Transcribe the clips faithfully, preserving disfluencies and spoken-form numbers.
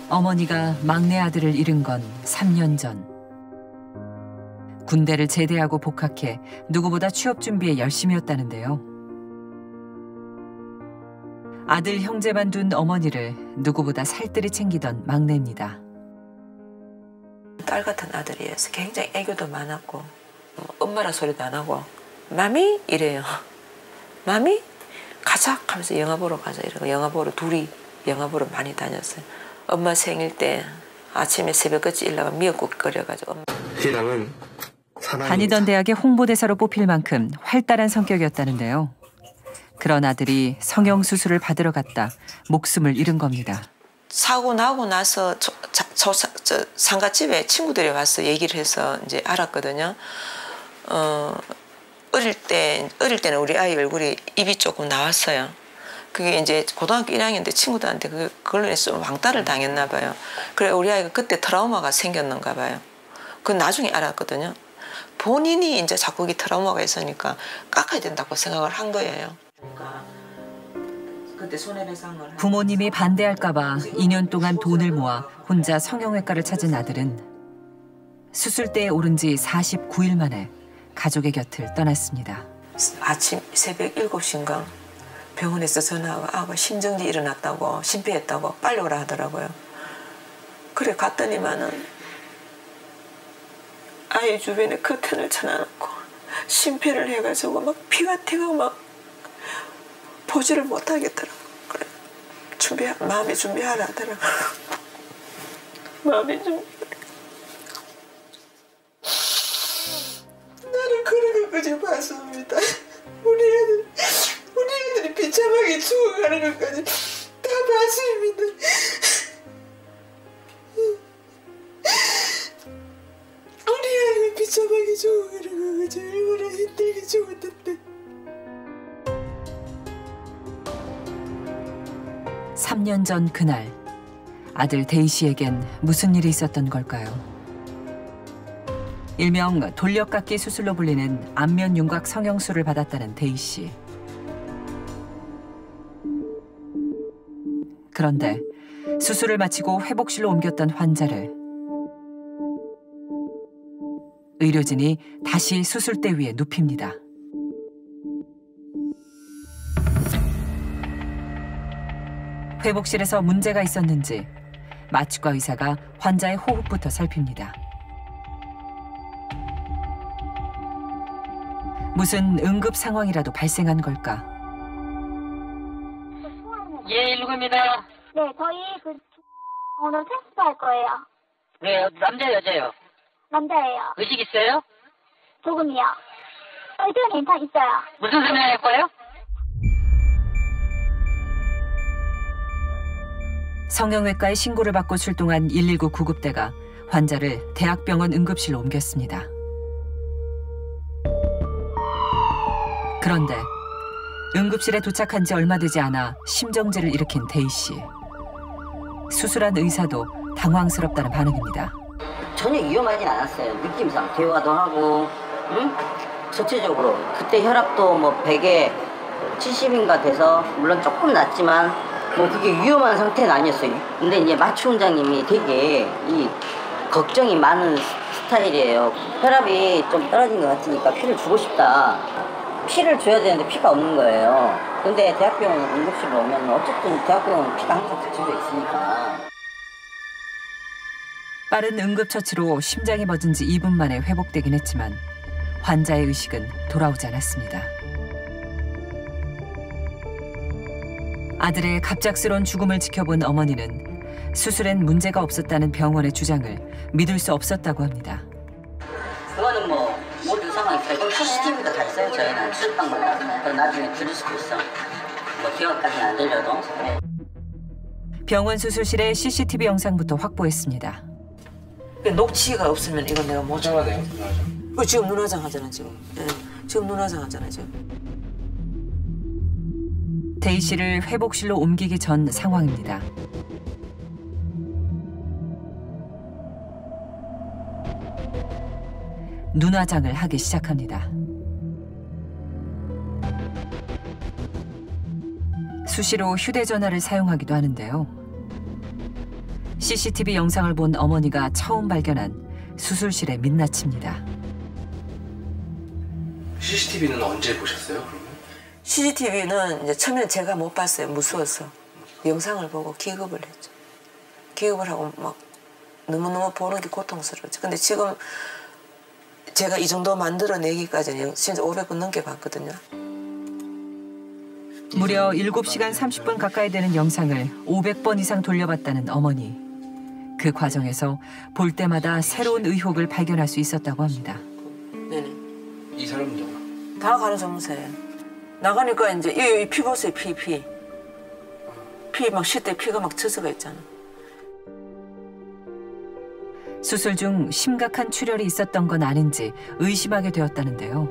어머니가 막내 아들을 잃은 건 삼 년 전. 군대를 제대하고 복학해 누구보다 취업 준비에 열심이었다는데요. 아들 형제만 둔 어머니를 누구보다 살뜰히 챙기던 막내입니다. 딸 같은 아들이어서 굉장히 애교도 많았고 엄마라 소리도 안 하고 마미? 이래요. 마미? 가자 하면서 영화 보러 가자 이러고 영화 보러 둘이 영화 보러 많이 다녔어요. 엄마 생일 때 아침에 새벽까지 일어나가 미역국 끓여가지고 엄마. 신랑은 다니던 대학의 홍보대사로 뽑힐 만큼 활달한 성격이었다는데요. 그런 아들이 성형수술을 받으러 갔다 목숨을 잃은 겁니다. 사고 나고 나서 저, 저, 저, 저 상가집에 친구들이 와서 얘기를 해서 이제 알았거든요. 어, 어릴 때, 어릴 때는 우리 아이 얼굴이 입이 조금 나왔어요. 그게 이제 고등학교 일 학년 때 친구들한테 그, 그걸로 인해서 좀 왕따를 당했나 봐요. 그래 우리 아이가 그때 트라우마가 생겼는가 봐요. 그건 나중에 알았거든요. 본인이 이제 자꾸 이 트라우마가 있으니까 깎아야 된다고 생각을 한 거예요. 그러니까 그때 손해배상을 부모님이 반대할까 봐 이 년 동안 돈을 모아 혼자 성형외과를 찾은 아들은 수술대에 오른 지 사십구 일 만에 가족의 곁을 떠났습니다. 아침 새벽 일곱 시인가 병원에서 전화가 아가 심정지 일어났다고 심폐했다고 빨리 오라 하더라고요. 그래 갔더니만은 아이 주변에 커튼을 쳐놔놓고 심폐를 해가지고 막 피가 튀고 막 보지를 못하겠더라고. 그래 준비 마음의 준비하라 하더라고. 마음의 준비. 나는 그런 것까지 봤습니다. 우리 애들 우리 애들이 비참하게 죽어가는 것까지 다 봤습니다. 우리 아이가 비참하게 죽어가는 거지 얼마나 힘들게 죽었는데. 삼 년 전 그날 아들 데이 씨에겐 무슨 일이 있었던 걸까요? 일명 돌려깎기 수술로 불리는 안면 윤곽 성형수술을 받았다는 데이 씨. 그런데 수술을 마치고 회복실로 옮겼던 환자를 의료진이 다시 수술대 위에 눕힙니다. 회복실에서 문제가 있었는지 마취과 의사가 환자의 호흡부터 살핍니다. 무슨 응급 상황이라도 발생한 걸까? 예, 일구입니다. 네, 저희 그 오늘 테스트할 거예요. 네, 남자 여자요? 남자예요. 의식 있어요? 조금이요. 의식은 괜찮 있어요. 무슨 설명할 거예요? 성형외과에 신고를 받고 출동한 일일구 구급대가 환자를 대학병원 응급실로 옮겼습니다. 그런데 응급실에 도착한 지 얼마 되지 않아 심정지를 일으킨 데이 씨. 수술한 의사도 당황스럽다는 반응입니다. 전혀 위험하진 않았어요. 느낌상 대화도 하고, 응? 전체적으로 그때 혈압도 뭐 백에 칠십인가 돼서 물론 조금 낮지만 뭐 그게 위험한 상태는 아니었어요. 근데 이제 마취 원장님이 되게 이 걱정이 많은 스타일이에요. 혈압이 좀 떨어진 것 같으니까 피를 주고 싶다. 피를 줘야 되는데 피가 없는 거예요. 근데 대학병원 응급실로 오면 어쨌든 대학병원은 피가 항상 붙여져 있으니까. 빠른 응급처치로 심장이 멎은 지 이 분 만에 회복되긴 했지만 환자의 의식은 돌아오지 않았습니다. 아들의 갑작스러운 죽음을 지켜본 어머니는 수술엔 문제가 없었다는 병원의 주장을 믿을 수 없었다고 합니다. 그거는 뭐 모든 상황이 있어요. 그럼 씨씨티비도 다 있어요. 저희는 수술방마다. 그럼 나중에 들을 수도 있어. 뭐 기억까지는 안 들려도. 병원 수술실에 씨씨티비 영상부터 확보했습니다. 녹취가 없으면 이건 내가 못 잡아. 어, 지금 눈화장 하잖아 지금. 네. 지금 눈화장 하잖아 지금. 데이 씨를 회복실로 옮기기 전 상황입니다. 눈화장을 하기 시작합니다. 수시로 휴대전화를 사용하기도 하는데요. 씨씨티비 영상을 본 어머니가 처음 발견한 수술실의 민낯입니다. 씨씨티비는 언제 보셨어요, 그러면? 씨씨티비는 이제 처음에는 제가 못 봤어요. 무서워서. 영상을 보고 기겁을 했죠. 기겁을 하고 막 너무너무 보는 게 고통스러웠죠. 근데 지금 제가 이 정도 만들어내기까지는 진짜 오백 번 넘게 봤거든요. 무려 일곱 시간 삼십 분 가까이 되는 영상을 오백 번 이상 돌려봤다는 어머니. 그 과정에서 볼 때마다 새로운 의혹을 발견할 수 있었다고 합니다. 네네. 이 사람은 누구야? 다 간호조무사예요. 나가니까 이제 이, 이 피 보세요, 피, 피. 피 막 쉴 때 피가 막 젖어가 있잖아. 수술 중 심각한 출혈이 있었던 건 아닌지 의심하게 되었다는데요.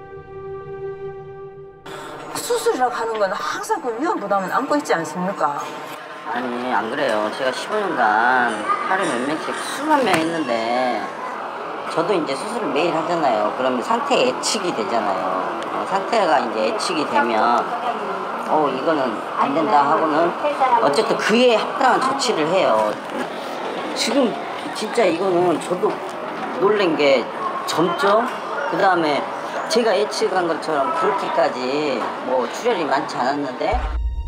수술이라고 하는 건 항상 그 위험 부담은 안고 있지 않습니까? 아니 안 그래요. 제가 십오 년간 하루에 몇 명씩 수만 명 했는데 저도 이제 수술을 매일 하잖아요. 그러면 상태가 예측이 되잖아요. 어, 상태가 이제 예측이 되면 어 이거는 안 된다 하고는 어쨌든 그에 합당한 조치를 해요. 지금 진짜 이거는 저도 놀란 게 점점 그 다음에 제가 예측한 것처럼 그렇게까지 뭐 출혈이 많지 않았는데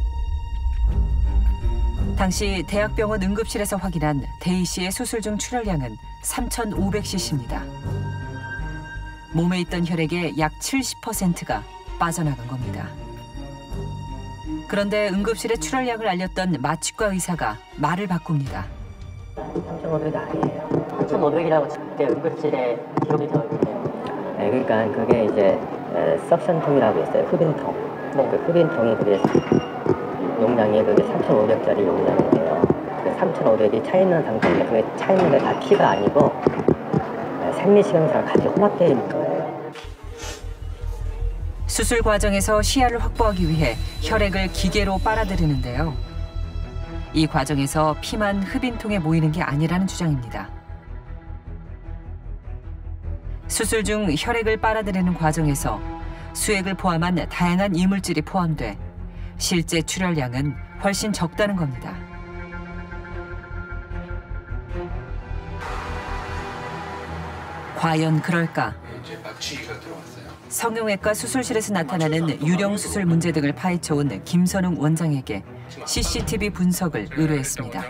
당시 대학병원 응급실에서 확인한 대희 씨의 수술 중 출혈량은 삼천오백 씨씨입니다. 몸에 있던 혈액의 약 칠십 퍼센트가 빠져나간 겁니다. 그런데 응급실의 출혈량을 알렸던 마취과 의사가 말을 바꿉니다. 삼천오백이 아니에요. 삼천오백이라고 그때 응급실에 기록이 되어 있네요. 네, 그러니까 그게 이제 석션통이라고 있어요. 흡인통. 네. 그 흡인통이 그게 용량이 그게 삼천오백짜리 용량이에요. 그 삼천오백이 차 있는 상태인데 그게 차 있는 게 다 피가 아니고 생리식염이랑 같이 혼합되어 있는 거예요. 수술 과정에서 시야를 확보하기 위해 혈액을 기계로 빨아들이는데요. 이 과정에서 피만 흡인통에 모이는 게 아니라는 주장입니다. 수술 중 혈액을 빨아들이는 과정에서 수액을 포함한 다양한 이물질이 포함돼 실제 출혈량은 훨씬 적다는 겁니다. 과연 그럴까? 이제 마취기가 들어왔어요. 성형외과 수술실에서 나타나는 유령 수술 문제 등을 파헤쳐온 김선웅 원장에게 씨씨티비 분석을 의뢰했습니다.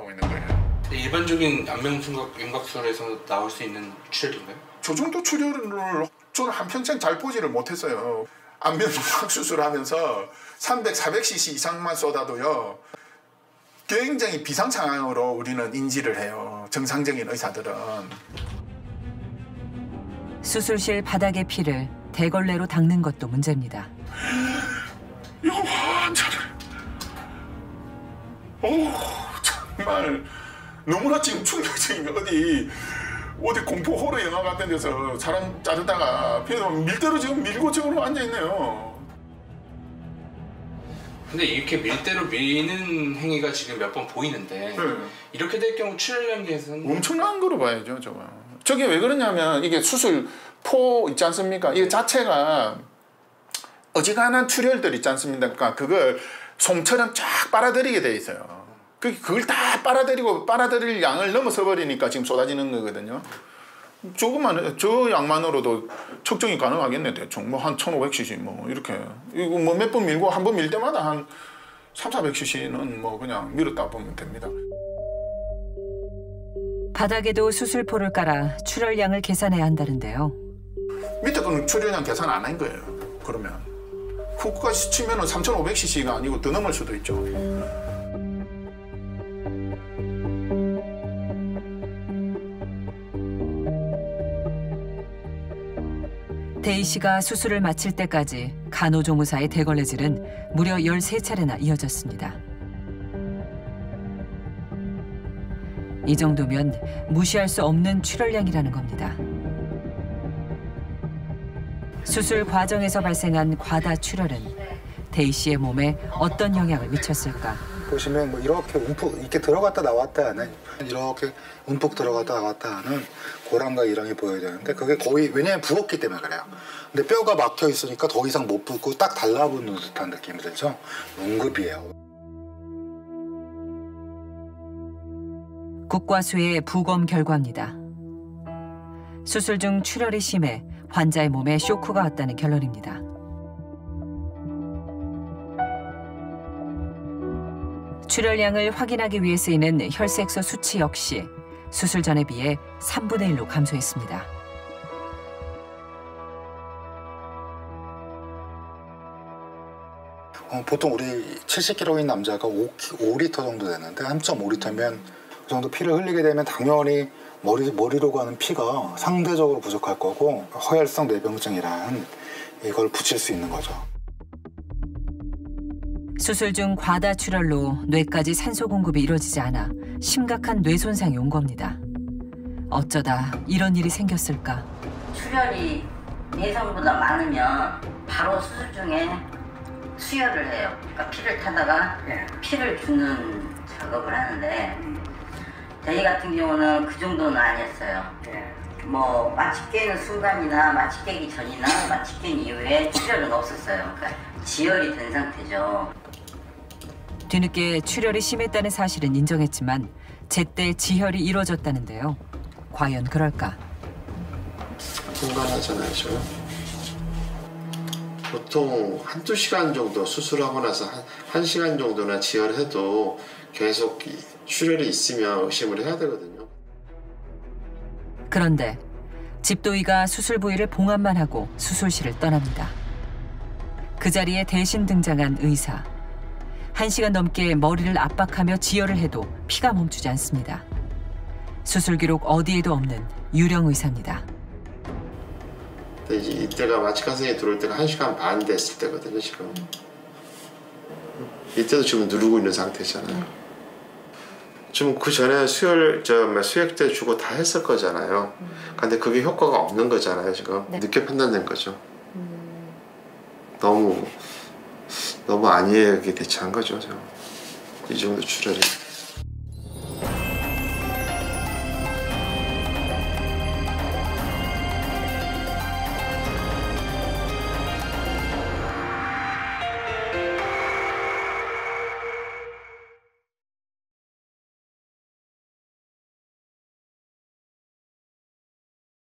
일반적인 안면순각 윤곽술에서 나올 수 있는 출혈인가요? 저 정도 출혈을 저는 한평생 잘 보지를 못했어요. 안면순각 수술하면서 삼백, 사백 씨씨 이상만 쏟아도요. 굉장히 비상 상황으로 우리는 인지를 해요. 정상적인 의사들은. 수술실 바닥의 피를 대걸레로 닦는 것도 문제입니다. 이거 환자를 오 정말 너무나 지금 충격적인 게 어디 어디 공포 호러 영화 같은 데서 사람 자르다가 밀대로 지금 밀고 지금 앉아있네요. 근데 이렇게 밀대로 미는 행위가 지금 몇 번 보이는데 네. 이렇게 될 경우 출혈량에서는 엄청난 거로 봐야죠. 저거. 저게 왜 그러냐면 이게 수술 포 있지 않습니까? 이게 자체가 어지간한 출혈들 있지 않습니까? 그걸 솜처럼 쫙 빨아들이게 돼 있어요. 그걸 다 빨아들이고 빨아들일 양을 넘어서 버리니까 지금 쏟아지는 거거든요. 조금만 저 양만으로도 측정이 가능하겠네. 대충 뭐 한 천오백 씨씨 뭐 이렇게 이거 뭐 몇 번 밀고 한 번 밀 때마다 한 삼사백 씨씨는 뭐 그냥 밀었다 보면 됩니다. 바닥에도 수술포를 깔아 출혈량을 계산해야 한다는데요. 밑에 거는 출혈량 계산 안 한 거예요. 그러면 후까지 치면은 삼천오백 씨씨가 아니고 더 넘을 수도 있죠. 대희 씨가 수술을 마칠 때까지 간호조무사의 대걸레질은 무려 열세 차례나 이어졌습니다. 이 정도면 무시할 수 없는 출혈량이라는 겁니다. 수술 과정에서 발생한 과다 출혈은 대희 씨의 몸에 어떤 영향을 미쳤을까? 보시면 뭐 이렇게 움푹 이렇게 들어갔다 나왔다 하는 이렇게 움푹 들어갔다 나왔다 하는 고랑과 이랑이 보여야 되는데 그게 거의 왜냐하면 부었기 때문에 그래요. 근데 뼈가 막혀 있으니까 더 이상 못 붓고 딱 달라붙는 듯한 느낌이 들죠. 응급이에요. 국과수의 부검 결과입니다. 수술 중 출혈이 심해 환자의 몸에 쇼크가 왔다는 결론입니다. 출혈량을 확인하기 위해 쓰이는 혈색소 수치 역시 수술 전에 비해 삼분의 일로 감소했습니다. 어, 보통 우리 칠십 킬로그램인 남자가 오 리터 정도 되는데 삼 점 오 리터면 그 정도 피를 흘리게 되면 당연히 머리, 머리로 가는 피가 상대적으로 부족할 거고 허혈성 뇌병증이란 이걸 붙일 수 있는 거죠. 수술 중 과다 출혈로 뇌까지 산소 공급이 이루어지지 않아 심각한 뇌 손상이 온 겁니다. 어쩌다 이런 일이 생겼을까? 출혈이 예상보다 많으면 바로 수술 중에 수혈을 해요. 그러니까 피를 타다가 피를 주는 작업을 하는데 저희 같은 경우는 그 정도는 아니었어요. 뭐 마취 깨는 순간이나 마취 깨기 전이나 마취 깬 이후에 출혈은 없었어요. 그러니까 지혈이 된 상태죠. 뒤늦게 출혈이 심했다는 사실은 인정했지만 제때 지혈이 이루어졌다는데요. 과연 그럴까? 공감하잖아요, 지금. 보통 한두 시간 정도 수술하고 나서 한, 한 시간 정도나 지혈해도 계속 출혈이 있으면 의심을 해야 되거든요. 그런데 집도의가 수술 부위를 봉합만 하고 수술실을 떠납니다. 그 자리에 대신 등장한 의사. 한 시간 넘게 머리를 압박하며 지혈을 해도 피가 멈추지 않습니다. 수술 기록 어디에도 없는 유령 의사입니다. 이제 이때가 마취과 선생님이 들어올 때가 한 시간 반 됐을 때거든요, 지금. 이때도 지금 누르고 있는 상태잖아요. 지금 그 전에 수혈, 저, 수액제 주고 다 했을 거잖아요. 근데 그게 효과가 없는 거잖아요, 지금. 네. 늦게 판단된 거죠. 음. 너무, 너무 안이하게 대처한 거죠, 이 정도 출혈이.